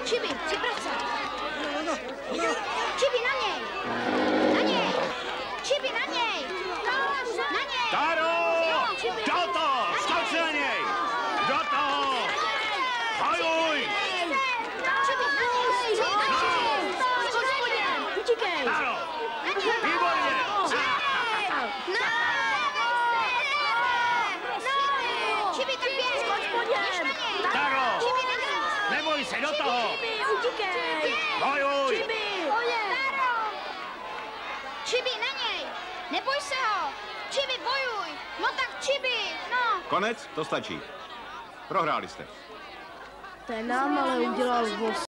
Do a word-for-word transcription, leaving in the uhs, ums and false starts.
Čibi, připrav se. Čibi, na něj. Na něj. Čibi, na něj. Na něj. Taro! Do toho! Skoč na něj! Do toho! Hajuj! Čibi, na něj. Skoč po něm. Utíkej. Taro! Výborně! Čibi, tak běž. Skoč po něm. Taro! Neboj se, do toho! Utíkej. Hajuj! Čibi, na něj. Neboj se ho. Čibi, bojuj. No tak Čibi, no. Konec, to stačí. Prohráli jste. Ten nám ale udělal voz.